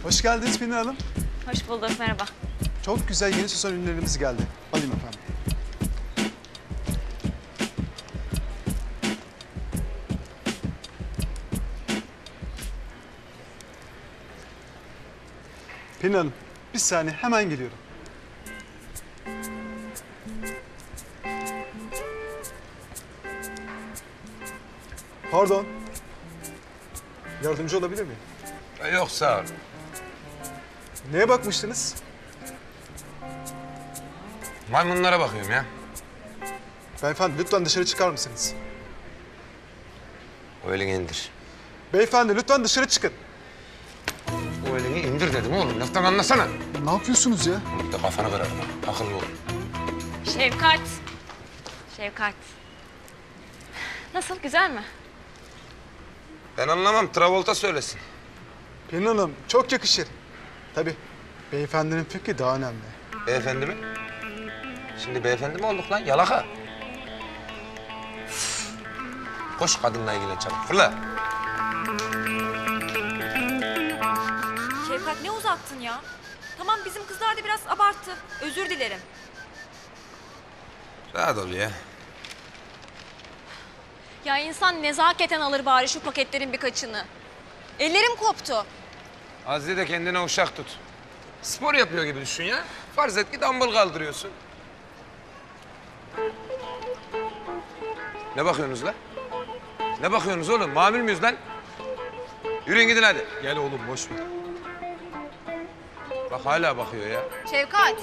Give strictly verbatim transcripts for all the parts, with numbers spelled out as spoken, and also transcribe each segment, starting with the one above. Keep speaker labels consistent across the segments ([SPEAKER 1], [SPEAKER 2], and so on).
[SPEAKER 1] Hoş geldiniz Pelin Hanım.
[SPEAKER 2] Hoş bulduk, merhaba.
[SPEAKER 1] Çok güzel yeni sezon ürünlerimiz geldi. Alayım efendim. Pelin Hanım, bir saniye hemen geliyorum. Pardon. Yardımcı olabilir miyim?
[SPEAKER 3] Yok sağ ol.
[SPEAKER 1] Neye bakmıştınız?
[SPEAKER 3] Maymunlara bakıyorum ya.
[SPEAKER 1] Beyefendi lütfen dışarı çıkar mısınız?
[SPEAKER 3] O elini indir.
[SPEAKER 1] Beyefendi lütfen dışarı çıkın.
[SPEAKER 3] O elini indir dedim oğlum. Laftan anlasana.
[SPEAKER 1] Ne yapıyorsunuz ya?
[SPEAKER 3] Bir de kafanı kırarım ha. Akıllı ol.
[SPEAKER 2] Şevkat. Şevkat. Nasıl, güzel mi?
[SPEAKER 3] Ben anlamam. Travolta söylesin.
[SPEAKER 1] Pelin Hanım çok yakışır. Tabii beyefendinin fikri daha önemli.
[SPEAKER 3] Beyefendi mi? Şimdi beyefendi mi olduk lan? Yalaka. Koş kadınla ilgilen çabuk. Fırla.
[SPEAKER 4] Şevkat ne uzattın ya? Tamam bizim kızlar da biraz abarttı. Özür dilerim.
[SPEAKER 3] Rahat ol ya.
[SPEAKER 2] Ya insan nezaketen alır bari şu paketlerin birkaçını. Ellerim koptu.
[SPEAKER 3] Azze de kendine uşak tut. Spor yapıyor gibi düşün ya. Farz et ki dumbbell kaldırıyorsun. Ne bakıyorsunuz lan? Ne bakıyorsunuz oğlum? Mamül müyüz lan? Yürüyün gidin hadi.
[SPEAKER 1] Gel oğlum boş ver.
[SPEAKER 3] Bak hala bakıyor ya.
[SPEAKER 2] Şevkat.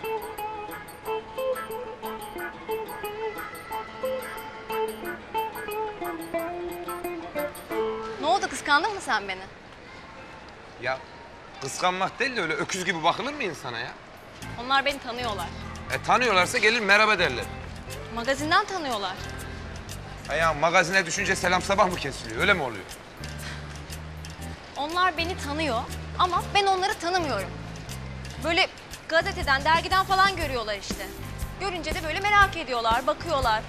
[SPEAKER 2] Ne oldu, kıskandın mı sen beni?
[SPEAKER 3] Ya kıskanmak değil de öyle öküz gibi bakılır mı insana ya?
[SPEAKER 2] Onlar beni tanıyorlar.
[SPEAKER 3] E tanıyorlarsa gelir merhaba derler.
[SPEAKER 2] Magazinden tanıyorlar.
[SPEAKER 3] Ha ya magazine düşünce selam sabah mı kesiliyor? Öyle mi oluyor?
[SPEAKER 2] Onlar beni tanıyor ama ben onları tanımıyorum. Böyle gazeteden, dergiden falan görüyorlar işte. Görünce de böyle merak ediyorlar, bakıyorlar.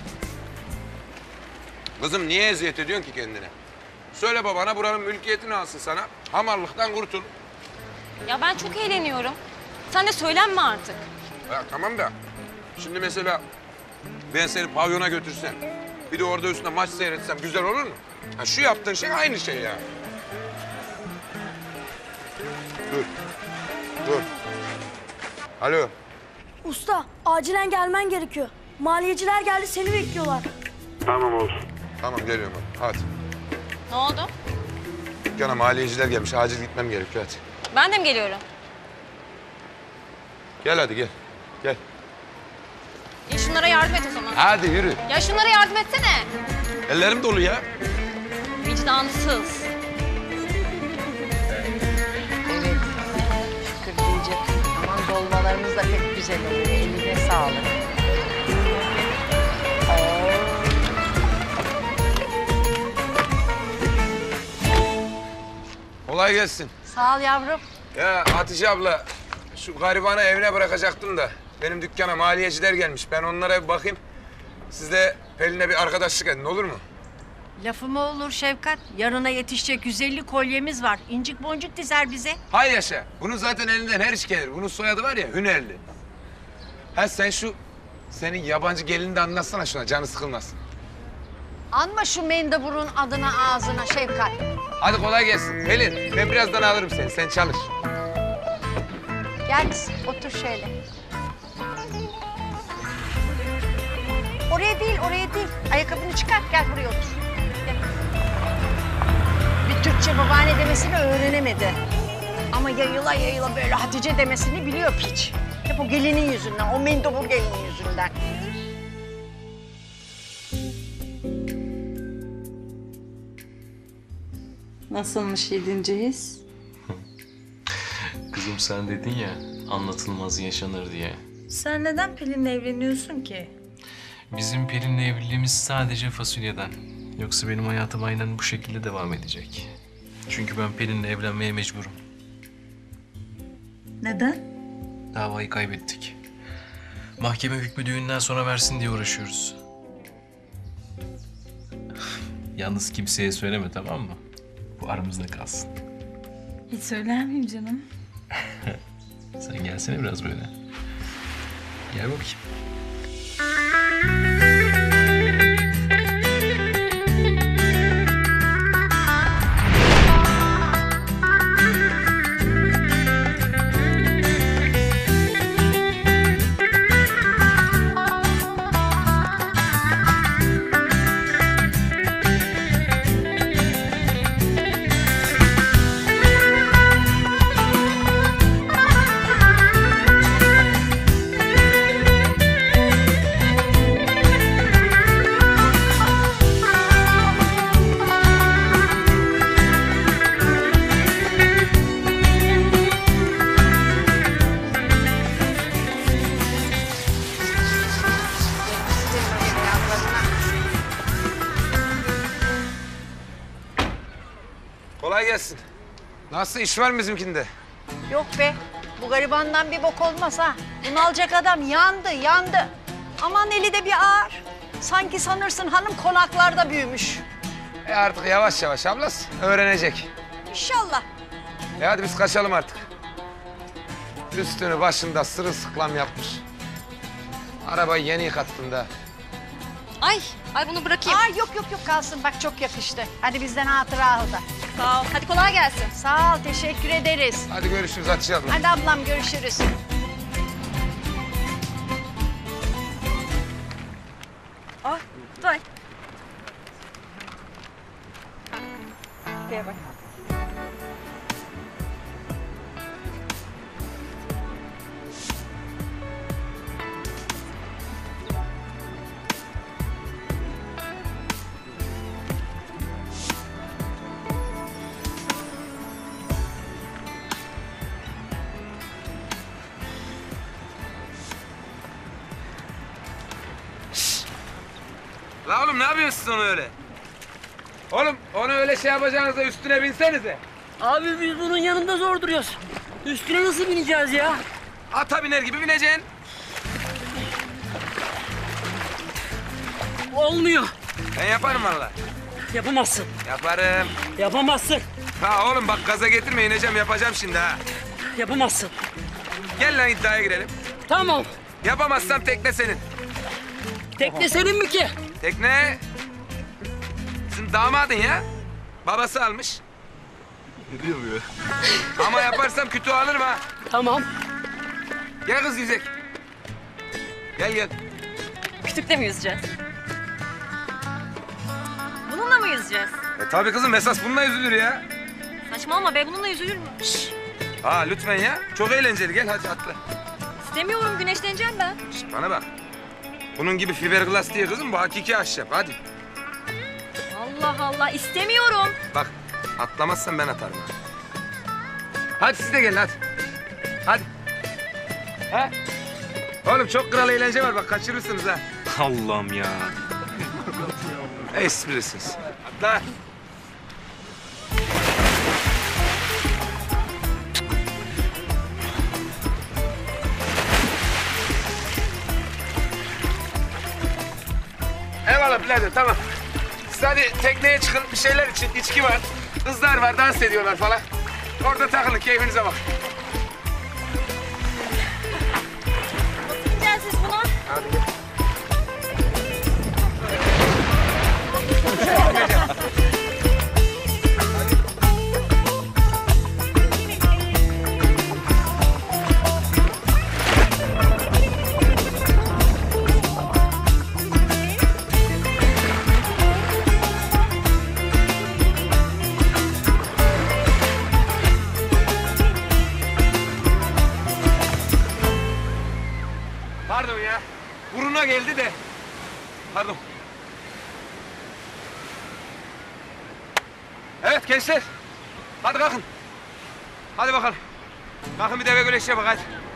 [SPEAKER 3] Kızım niye eziyet ediyorsun ki kendine? Söyle babana buranın mülkiyetini alsın sana. Hamallıktan kurtul.
[SPEAKER 2] Ya ben çok eğleniyorum. Sen de söylenme artık.
[SPEAKER 3] Ya tamam da şimdi mesela ben seni pavyona götürsem, bir de orada üstüne maç seyretsem güzel olur mu? Ha, şu yaptığın şey aynı şey ya. Dur. Dur. Alo.
[SPEAKER 5] Usta, acilen gelmen gerekiyor. Maliyeciler geldi, seni bekliyorlar.
[SPEAKER 3] Tamam olsun. Tamam geliyorum hadi. Hadi.
[SPEAKER 2] Ne oldu?
[SPEAKER 3] Dükkana maliyeciler gelmiş. Acil gitmem gerekiyor hadi.
[SPEAKER 2] Ben de mi geliyorum?
[SPEAKER 3] Gel hadi gel. Gel.
[SPEAKER 2] Ya şunlara yardım et o zaman.
[SPEAKER 3] Hadi yürü.
[SPEAKER 2] Ya şunlara yardım etsene.
[SPEAKER 3] Ellerim dolu ya.
[SPEAKER 2] Vicdansız.
[SPEAKER 6] Evet. Şükür diyecek. Aman dolmalarımız da pek güzel oluyor. Eline sağlık.
[SPEAKER 3] Kolay gelsin.
[SPEAKER 6] Sağ ol yavrum.
[SPEAKER 3] Ya Hatice abla, şu garibanı evine bırakacaktım da benim dükkana maliyeciler gelmiş. Ben onlara bir bakayım. Siz de Pelin'e bir arkadaşlık edin, olur mu?
[SPEAKER 6] Lafı mı olur Şevkat? Yarına yetişecek yüz elli kolyemiz var. İncik boncuk dizer bize.
[SPEAKER 3] Hay yaşa. Bunun zaten elinden her iş gelir. Bunun soyadı var ya, Hünerli. Ha sen şu, senin yabancı gelini de anlatsana şuna, canı sıkılmasın.
[SPEAKER 6] Anma şu mendeburun adına ağzına Şevkat.
[SPEAKER 3] Hadi kolay gelsin. Pelin, ben birazdan alırım seni. Sen çalış.
[SPEAKER 6] Gel otur şöyle. Oraya değil, oraya değil. Ayakkabını çıkar, gel buraya otur. Gel. Bir Türkçe babaanne demesini öğrenemedi. Ama yayıla yayıla böyle Hatice demesini biliyor piç. Hep o gelinin yüzünden, o mendebur gelinin yüzünden.
[SPEAKER 7] Nasılmış yedinci his?
[SPEAKER 8] Kızım sen dedin ya, anlatılmaz yaşanır diye.
[SPEAKER 7] Sen neden Pelin'le evleniyorsun ki?
[SPEAKER 8] Bizim Pelin'le evliliğimiz sadece fasulyeden. Yoksa benim hayatım aynen bu şekilde devam edecek. Çünkü ben Pelin'le evlenmeye mecburum.
[SPEAKER 7] Neden?
[SPEAKER 8] Davayı kaybettik. Mahkeme hükmü düğünden sonra versin diye uğraşıyoruz. Yalnız kimseye söyleme, tamam mı? Bu aramızda kalsın.
[SPEAKER 7] Hiç söyler miyim canım?
[SPEAKER 8] Sen gelsene biraz böyle. Gel bakayım.
[SPEAKER 3] Kolay gelsin. Nasıl, iş var mı bizimkinde?
[SPEAKER 6] Yok be. Bu garibandan bir bok olmaz ha. Bunu alacak adam yandı, yandı. Aman eli de bir ağır. Sanki sanırsın hanım konaklarda büyümüş.
[SPEAKER 3] E artık yavaş yavaş ablası öğrenecek.
[SPEAKER 6] İnşallah.
[SPEAKER 3] E hadi biz kaçalım artık. Üstünü başında sırılsıklam yapmış. Arabayı yeni yıkattın da.
[SPEAKER 2] Ay, ay bunu bırakayım.
[SPEAKER 6] Aa, yok yok yok kalsın. Bak çok yakıştı. Hadi bizden hatıra al da.
[SPEAKER 2] Sağ ol. Hadi kolay gelsin.
[SPEAKER 6] Sağ ol, teşekkür ederiz.
[SPEAKER 3] Hadi görüşürüz Hatice abla.
[SPEAKER 6] Hadi ablam görüşürüz.
[SPEAKER 4] Ah, vay. Şuraya bak.
[SPEAKER 3] La oğlum ne yapıyorsunuz onu öyle? Oğlum onu öyle şey yapacağınızda üstüne binsenize.
[SPEAKER 9] Abi biz bunun yanında zor duruyoruz. Üstüne nasıl bineceğiz ya?
[SPEAKER 3] Ata biner gibi bineceksin.
[SPEAKER 9] Olmuyor.
[SPEAKER 3] Ben yaparım vallahi.
[SPEAKER 9] Yapamazsın.
[SPEAKER 3] Yaparım.
[SPEAKER 9] Yapamazsın.
[SPEAKER 3] Ha oğlum bak gaza getirme, ineceğim, yapacağım şimdi ha.
[SPEAKER 9] Yapamazsın.
[SPEAKER 3] Gel lan iddiaya girelim.
[SPEAKER 9] Tamam.
[SPEAKER 3] Yapamazsam tekne senin.
[SPEAKER 9] Tekne senin mi ki?
[SPEAKER 3] Tekne... Sizin damadın ya. Babası almış.
[SPEAKER 8] Ne diyor bu ya?
[SPEAKER 3] Ama yaparsam kötü alırım ha.
[SPEAKER 9] Tamam.
[SPEAKER 3] Gel kız yüzek. Gel gel.
[SPEAKER 4] Kütükle mi yüzeceğiz? Bununla mı yüzeceğiz?
[SPEAKER 3] E tabii kızım, esas bununla yüzülür ya.
[SPEAKER 4] Saçmalama be, bununla yüzülür mü?
[SPEAKER 3] Ha lütfen ya. Çok eğlenceli, gel hadi atla.
[SPEAKER 4] İstemiyorum, güneşleneceğim ben.
[SPEAKER 3] Şişt, bana bak. Bunun gibi fiberglass diye kızım, bu hakiki ahşap. Hadi.
[SPEAKER 4] Allah Allah, istemiyorum.
[SPEAKER 3] Bak, atlamazsan ben atarım. ha. Hadi siz de gelin hadi. Hadi. Ha? Oğlum çok kral eğlence var, bak kaçırırsınız ha.
[SPEAKER 8] Allah'ım ya.
[SPEAKER 3] Esprisiniz. Atla. Eyvallah birader, tamam. Siz hadi tekneye çıkın, bir şeyler için, içki var. Kızlar var, dans ediyorlar falan. Orada takılın, keyfinize bak.
[SPEAKER 4] Nasıl bineceğiz siz buna?
[SPEAKER 3] Hadi gel. Pardon ya. Buruna geldi de. Pardon. Evet gençler. Hadi kalkın. Hadi bakalım. Kalkın bir deve güreşe bak hadi.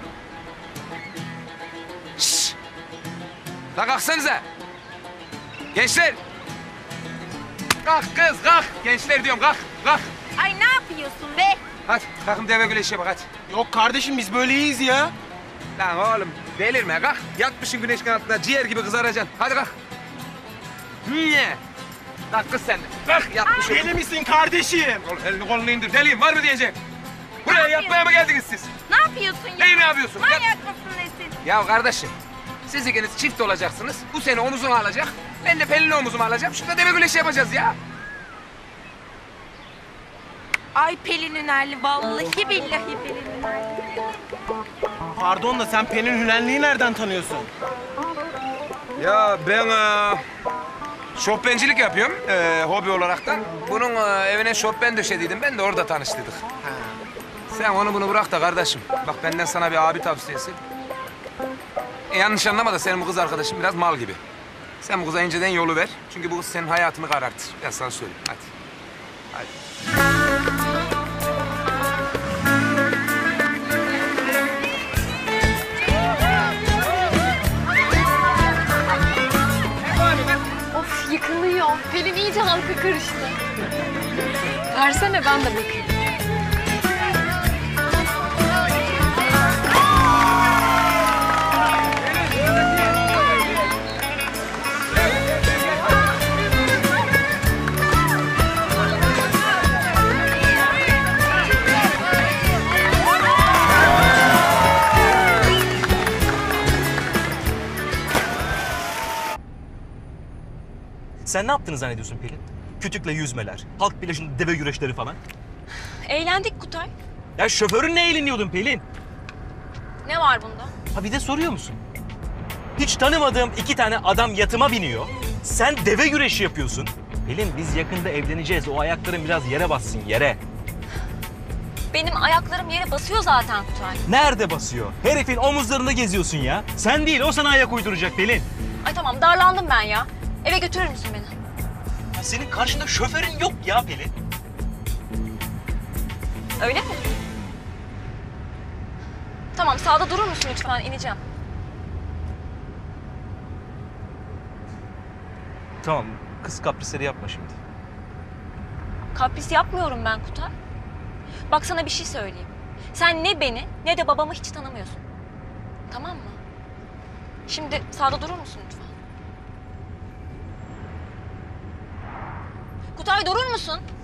[SPEAKER 3] Şşş. La kalksanıza. Gençler. Kalk kız kalk. Gençler diyorum kalk. Kalk.
[SPEAKER 4] Ay ne yapıyorsun be?
[SPEAKER 3] Hadi kalkın deve güreşe bak hadi.
[SPEAKER 1] Yok kardeşim biz böyle iyiyiz ya.
[SPEAKER 3] Lan oğlum delirme kalk. Yatmışsın güneşin altında ciğer gibi kızaracaksın. Hadi kalk. Niye? Kalk kız sen de. Kalk yatmışsın.
[SPEAKER 1] Deli misin kardeşim?
[SPEAKER 3] Oğlum elini kolunu indir. Deliyim var mı diyecek? Buraya yatmaya mı geldiniz siz?
[SPEAKER 4] Ne yapıyorsun ya?
[SPEAKER 3] Neyi ne yapıyorsun? Yat.
[SPEAKER 4] Manyak mısın Nesin?
[SPEAKER 3] Ya kardeşim, siz ikiniz çift olacaksınız. Bu seni omuzuna alacak. Ben de Pelin'i omuzuma alacağım. Şurada deve güreşi yapacağız ya.
[SPEAKER 4] Ay Pelin'in hali vallahi billahi Pelin'in hali.
[SPEAKER 10] Pardon da sen Pelin Hünenli'yi nereden tanıyorsun?
[SPEAKER 3] Ya ben e, şofbencilik yapıyorum e, hobi olaraktan. Bunun e, evine şofben döşediydim. Ben de orada tanıştıydık. Sen onu bunu bırak da kardeşim. Bak benden sana bir abi tavsiyesi. E, yanlış anlama da senin bu kız arkadaşın biraz mal gibi. Sen bu kıza inceden yolu ver. Çünkü bu kız senin hayatını karartır. Ben sana söyleyeyim. Hadi. Hadi.
[SPEAKER 2] Of yıkılıyor. Pelin iyice halka karıştı. Versene ben de bakayım.
[SPEAKER 11] Sen ne yaptığını zannediyorsun Pelin? Kütükle yüzmeler, halk plajında deve güreşleri falan.
[SPEAKER 2] Eğlendik Kutay.
[SPEAKER 11] Ya şoförünle eğleniyordun Pelin.
[SPEAKER 2] Ne var bunda?
[SPEAKER 11] Ha bir de soruyor musun? Hiç tanımadığım iki tane adam yatıma biniyor. Sen deve güreşi yapıyorsun. Pelin biz yakında evleneceğiz. O ayakların biraz yere bassın, yere.
[SPEAKER 2] Benim ayaklarım yere basıyor zaten Kutay.
[SPEAKER 11] Nerede basıyor? Herifin omuzlarında geziyorsun ya. Sen değil, o sana ayak uyduracak Pelin.
[SPEAKER 2] Ay tamam darlandım ben ya. Eve götürür müsün beni?
[SPEAKER 11] Ya senin karşında şoförün yok ya Pelin.
[SPEAKER 2] Öyle mi? Tamam sağda durur musun lütfen? İneceğim.
[SPEAKER 11] Tamam, kız kaprisleri yapma şimdi.
[SPEAKER 2] Kapris yapmıyorum ben Kutay. Bak sana bir şey söyleyeyim. Sen ne beni ne de babamı hiç tanımıyorsun. Tamam mı? Şimdi sağda durur musun lütfen? Kutay durur musun?